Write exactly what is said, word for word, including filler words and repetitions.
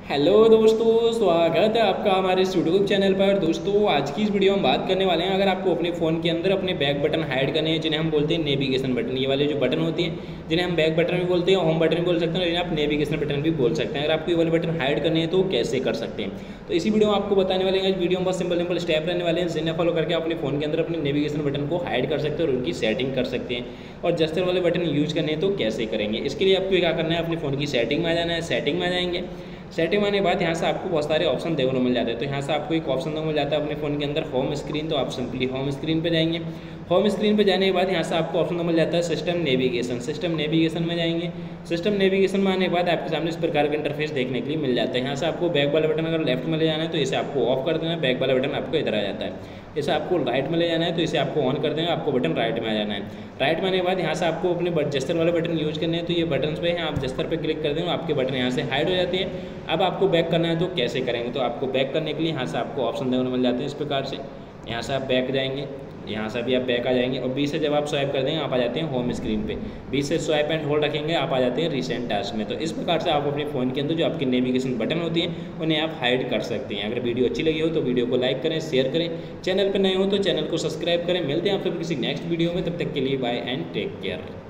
Hello दोस्तों, स्वागत है आपका हमारे इस यूट्यूब चैनल पर। दोस्तों आज की इस वीडियो में हम बात करने वाले हैं, अगर आपको अपने फ़ोन के अंदर अपने बैक बटन हाइड करने हैं, जिन्हें हम बोलते हैं नेविगेशन बटन। ये वाले जो बटन होते हैं जिन्हें हम बैक बटन भी बोलते हैं, होम बटन भी बोल सकते हैं, जिन्हें आप नेविगेशन बटन भी बोल सकते हैं। अगर आपको ये वाले बटन हाइड करने हैं तो कैसे कर सकते हैं, तो इसी वीडियो में आपको बताने वाले हैं। वीडियो में बहुत सिंपल सिंपल स्टेप रहने वाले हैं, जिन्हें फॉलो करके अपने फ़ोन के अंदर अपने नेविगेशन बटन को हाइड कर सकते हैं और उनकी सेटिंग कर सकते हैं। और जस्टर वाले बटन यूज करने हैं तो कैसे करेंगे, इसके लिए आपको क्या करना है, अपने फ़ोन की सेटिंग में आ जाना है। सेटिंग में आ जाएंगे, सेटिंग आने के बाद यहाँ से आपको बहुत सारे ऑप्शन देखने को मिल जाते हैं। तो यहाँ से आपको एक ऑप्शन देखने को मिल जाता है अपने फ़ोन के अंदर होम स्क्रीन, तो आप सिंपली होम स्क्रीन पे जाएंगे। होम स्क्रीन पे जाने के बाद यहाँ से आपको ऑप्शन मिल जाता है सिस्टम नेविगेशन। सिस्टम नेविगेशन में जाएंगे। सिस्टम नेविगेशन में आने के बाद आपके सामने इस प्रकार का इंटरफेस देखने के लिए मिल जाता है। यहाँ से आपको बैक वाला बटन अगर लेफ्ट में ले जाना है तो इसे आपको ऑफ कर देना है, बैक वाला बटन आपको इधर आ जाता है। इसे आपको राइट में ले जाना है तो इसे आपको ऑन कर देना, आपको बटन राइट में आ जाना है। राइट में आने के बाद यहाँ से आपको अपने जस्टर वाले बटन यूज करने हैं, तो ये बटन पे हैं, आप जस्टर पे क्लिक कर देंगे, आपके बटन यहाँ से हाइड हो जाते हैं। अब आपको बैक करना है तो कैसे करेंगे, तो आपको बैक करने के लिए यहाँ से आपको ऑप्शन देखने को मिल जाते हैं इस प्रकार से। यहाँ से आप बैक जाएंगे, यहाँ से भी आप बैक आ जाएंगे और बी से जब आप स्वाइप कर देंगे आप आ जाते हैं होम स्क्रीन पे। बी से स्वाइप एंड होल्ड रखेंगे, आप आ जाते हैं रिसेंट टास्क में। तो इस प्रकार से आप अपने फ़ोन के अंदर जो आपकी नेविगेशन बटन होती हैं उन्हें आप हाइड कर सकते हैं। अगर वीडियो अच्छी लगी हो तो वीडियो को लाइक करें, शेयर करें, चैनल पर नए हो तो चैनल को सब्सक्राइब करें। मिलते हैं आप फिर किसी नेक्स्ट वीडियो में, तब तक के लिए बाय एंड टेक केयर।